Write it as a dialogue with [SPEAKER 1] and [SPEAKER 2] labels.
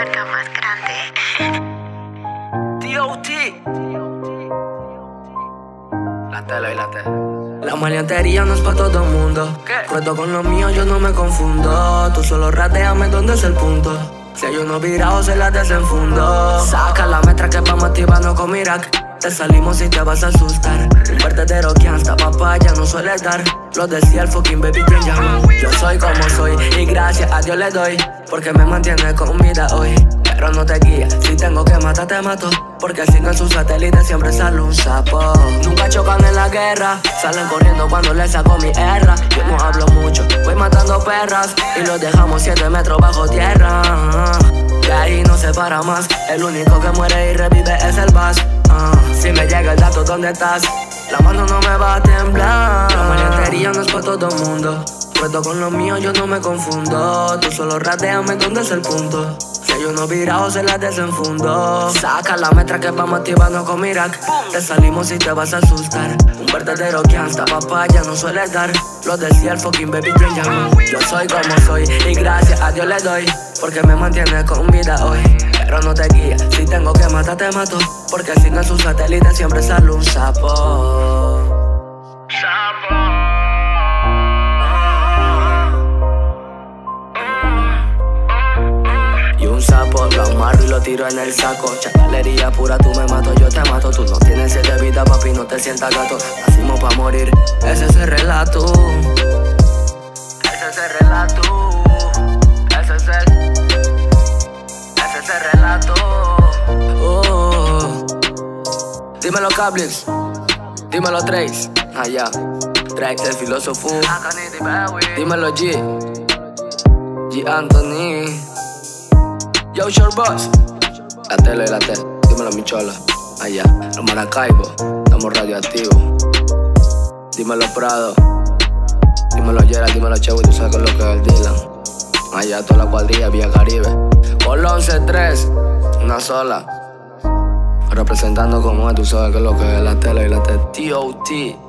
[SPEAKER 1] marca más grande.
[SPEAKER 2] D.O.T. La tele y la tele. La maleantería no es pa' todo el mundo. Ruedo con lo mío, yo no me confundo. Tú solo rateame dónde es el punto. Si hay uno virado, se la desenfundo. Saca la metra que vamos activando con Mirac. Te salimos y te vas a asustar. Un verdadero gangsta, papaya no suele dar. Lo decía el fucking baby quien llama. Yo soy como soy y gracias a Dios le doy, porque me mantiene con vida hoy. Pero no te guías, si tengo que matar te mato, porque si no en su satélite siempre sale un sapo. Nunca chocan en la guerra, salen corriendo cuando les saco mi erra. Yo no hablo mucho, voy matando perras y los dejamos 7 metros bajo tierra. De ahí no se para más, el único que muere y revive es el Bass. Si me llega el dato, ¿dónde estás? La mano no me va a temblar. La maleantería no es pa' todo el mundo. Ruedo con lo mío, yo no me confundo. Tú solo rateame dónde es el punto. Si hay uno virado, se la desenfundo. Saca la metra que vamos activando con Mirac. Te salimos y te vas a asustar. Un verdadero gangsta, papaya no suele dar. Lo decía el fucking baby quien llama. Yo soy como soy y gracias a Dios le doy, porque me mantiene con vida hoy. Pero no te guías, si tengo que matar te mato, porque si no en su satélite siempre sale un sapo. Y un sapo lo amarro y lo tiro en el saco. Chacalería pura, tú me mato, yo te mato. Tú no tienes 7 vidas, papi, no te sientas gato. Nacimos pa' morir, ese es el relato. Ese es el relato. Ese es el relato. Dímelo Cablix, dímelo Trace. Allá, Trace el filósofo. Dímelo G Anthony. Yo Short Boss. La tele y la tele. Dímelo Michola. Allá, los Maracaibo. Estamos radioactivos. Dímelo Prado. Dímelo Gerald, dímelo Chewy. Tú sabes lo que es el Dylan. Allá toda la cuadrilla, Vía Caribe. Por 11-3, una sola. Representando como es, tú sabes que es lo que es la tele y la tele. D.O.T.